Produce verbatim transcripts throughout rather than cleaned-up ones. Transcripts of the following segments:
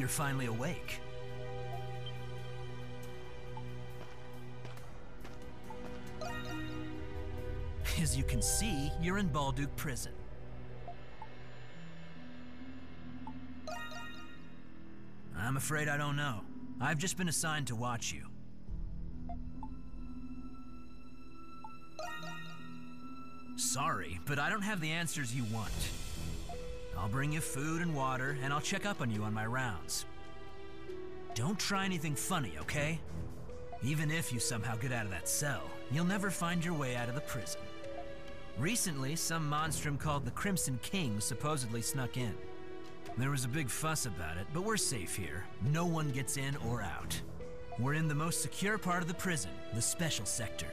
you're finally awake. As you can see, you're in Balduke Prison. I'm afraid I don't know. I've just been assigned to watch you. Sorry, but I don't have the answers you want. I'll bring you food and water, and I'll check up on you on my rounds. Don't try anything funny, okay? Even if you somehow get out of that cell, you'll never find your way out of the prison. Recently, some monstrum called the Crimson King supposedly snuck in. There was a big fuss about it, but we're safe here. No one gets in or out. We're in the most secure part of the prison, the special sector.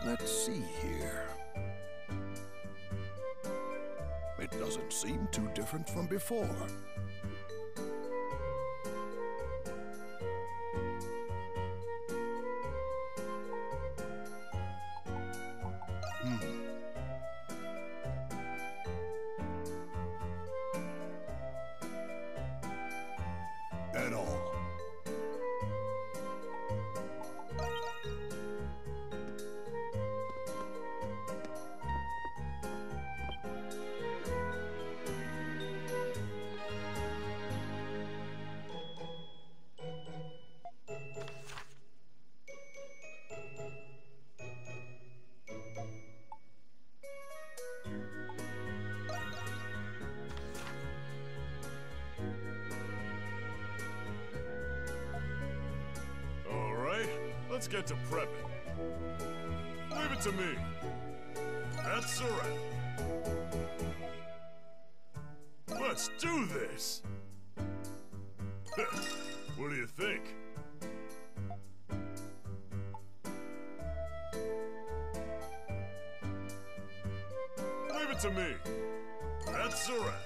Let's see here. It doesn't seem too different from before. At all. Let's get to prepping. Leave it to me. That's a wrap. Let's do this! What do you think? Leave it to me. That's a wrap.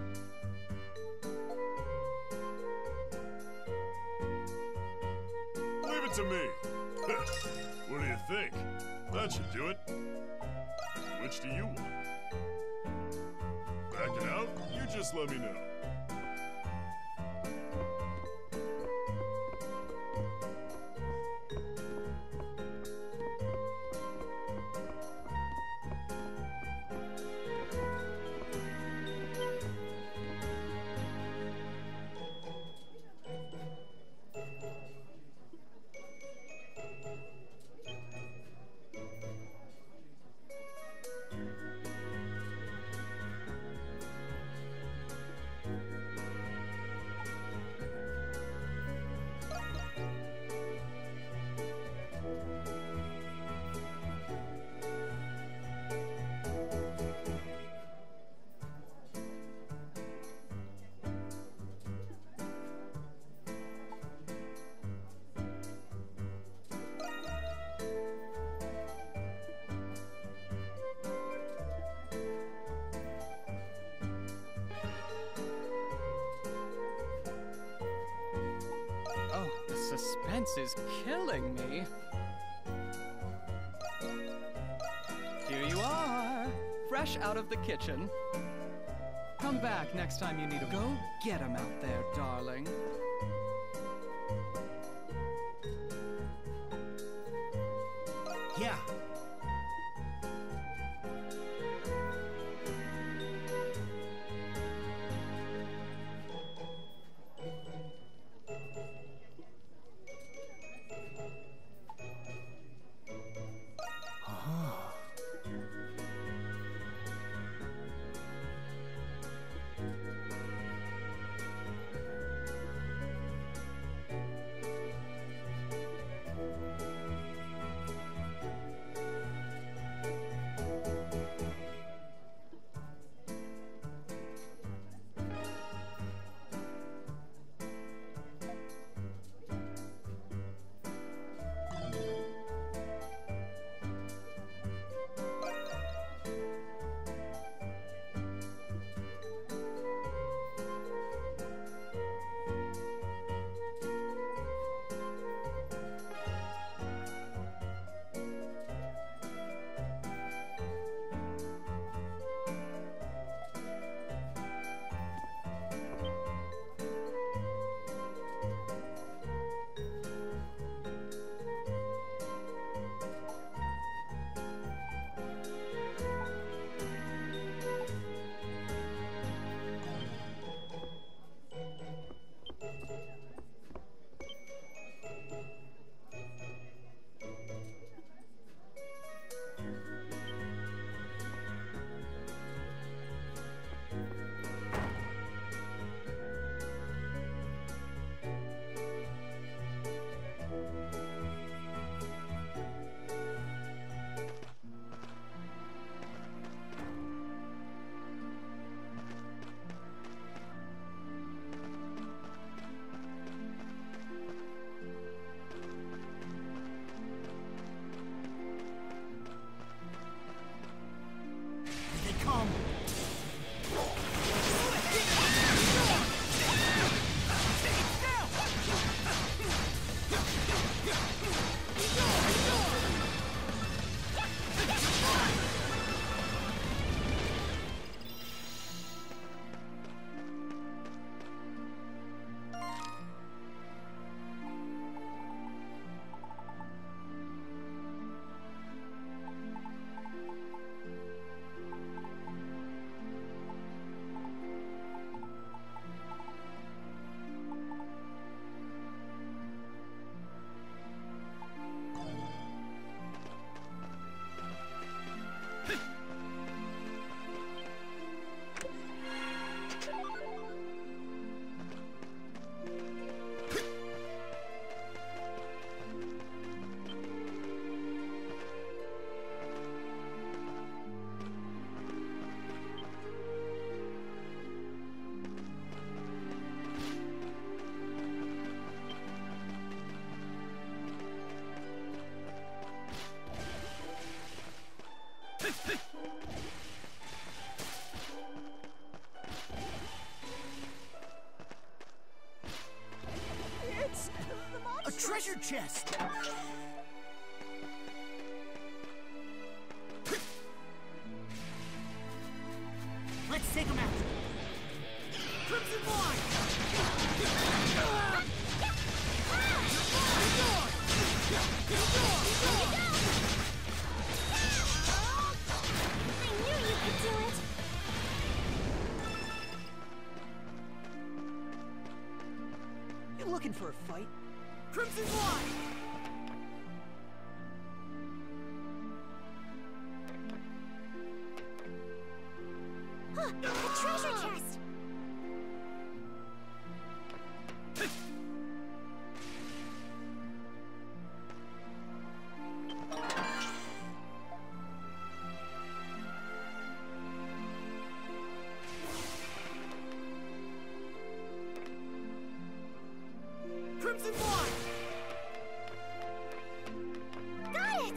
Leave it to me. What do you think? That should do it. Which do you want? Backing out? You just let me know. Suspense is killing me. Here you are, fresh out of the kitchen. Come back next time you need a... Go get him out there, darling. Yeah. treasure chest! Let's take him out! Crimson Wine! I knew you could do it! You looking for a fight? Crimson Wine! Huh, a treasure chest! Crimson Wine! Got it!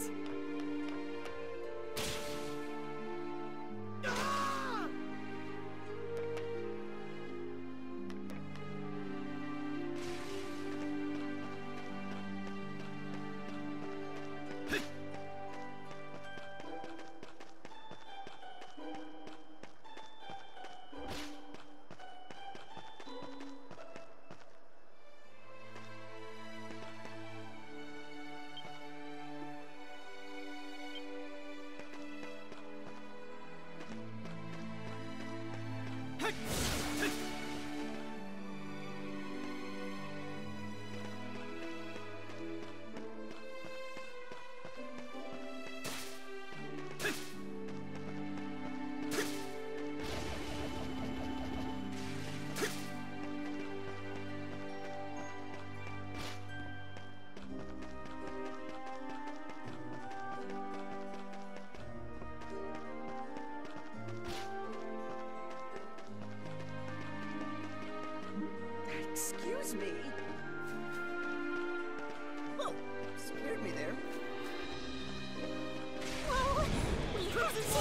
Ah! Excuse me? Oh, scared me there. Whoa! We have to get there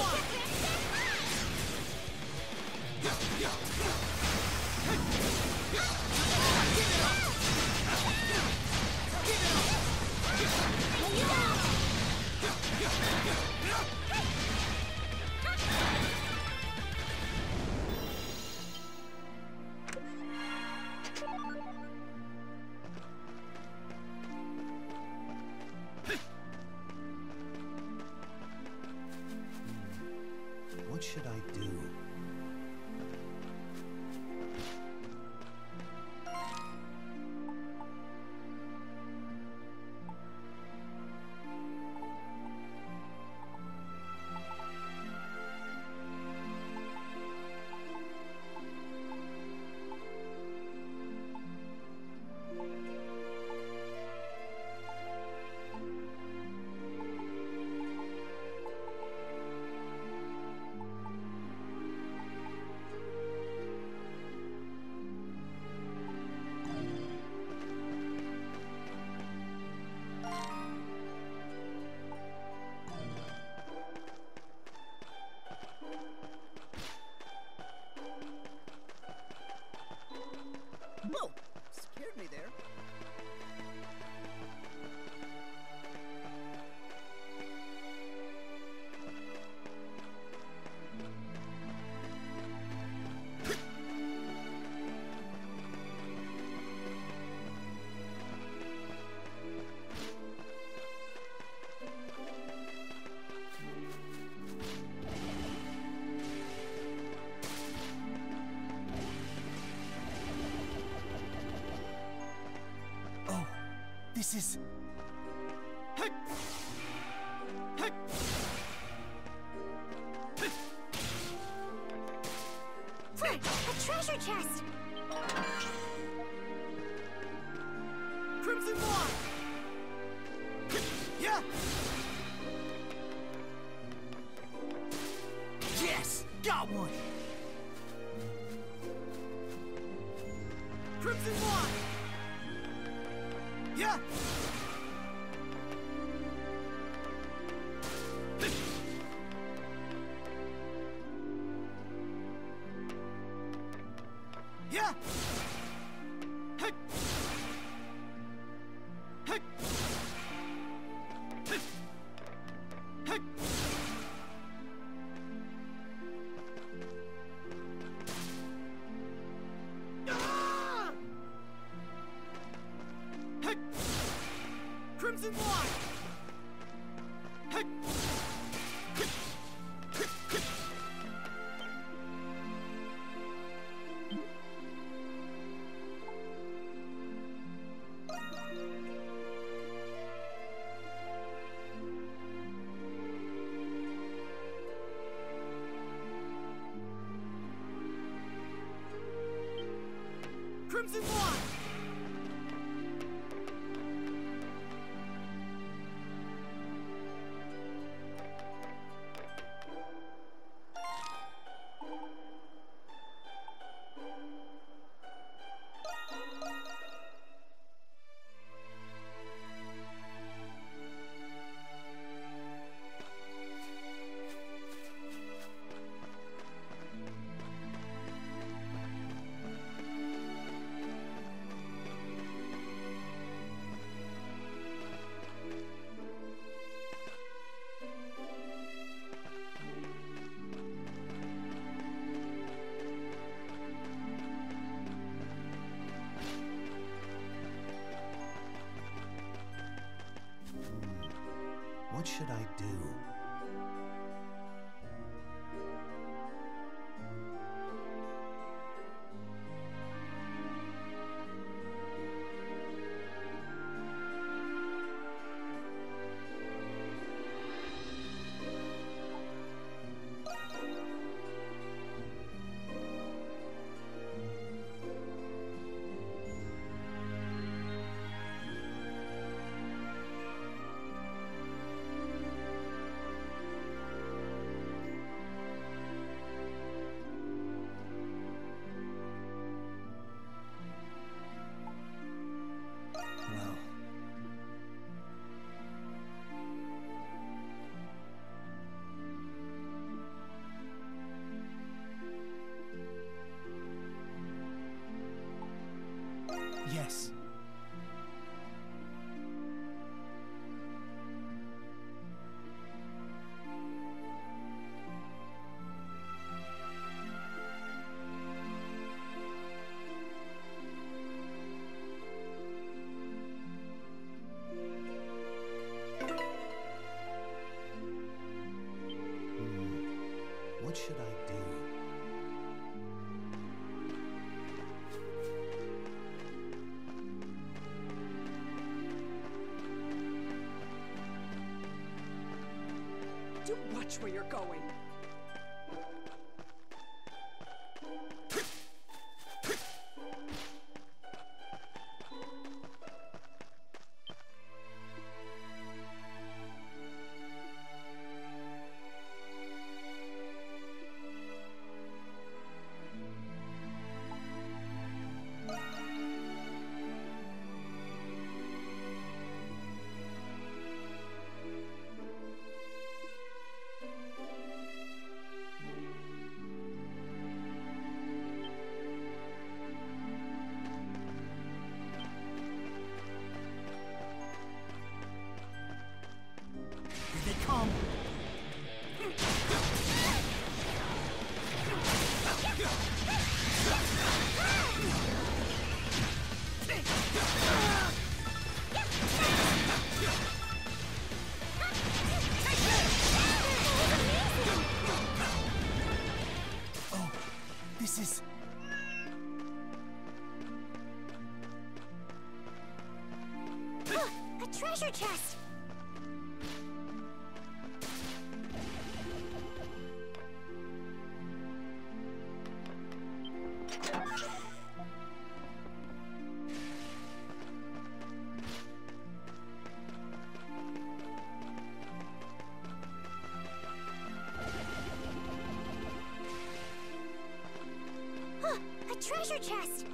What should I do? Whoa! Scared me there. Oh, this is... Hey! Hey! Fred, a treasure chest! Crimson Wine! Yeah! Yes! Got one! Crimson Wine! Yeah! Yeah! Hey! Hey! Crimson Line! Hey! Crimson Line! What should I do? Well, yes. What should I do? Do watch where you're going. Here they come! Oh, this is... A treasure chest! Huh, a treasure chest!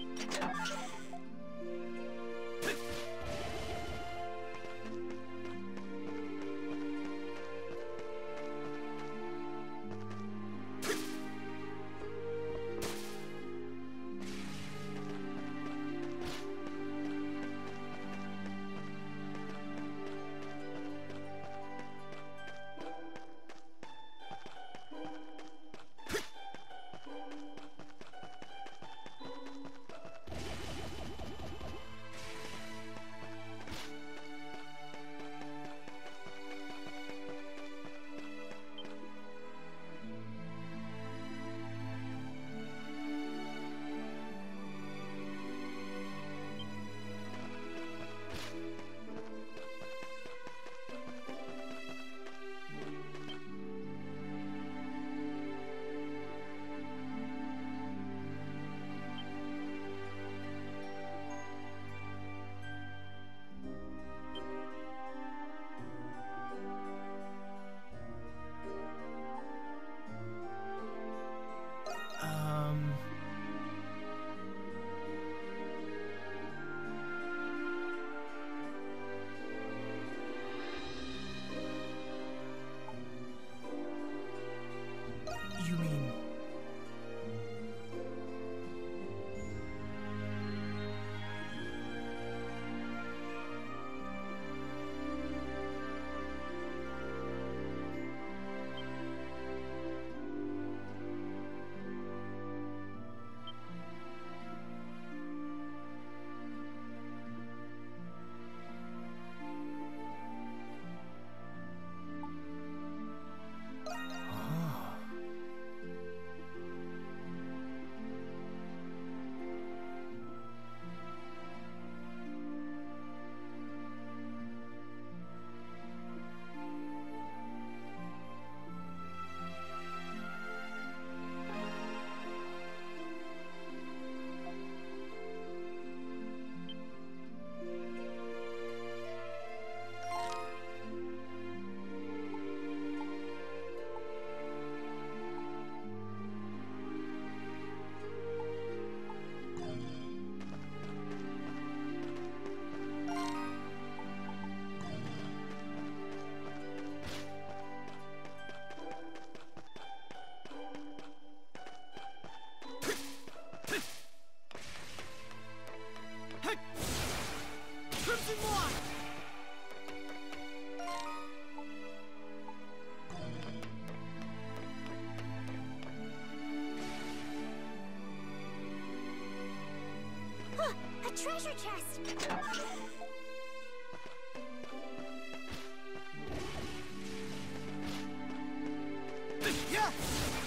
treasure chest! Yeah!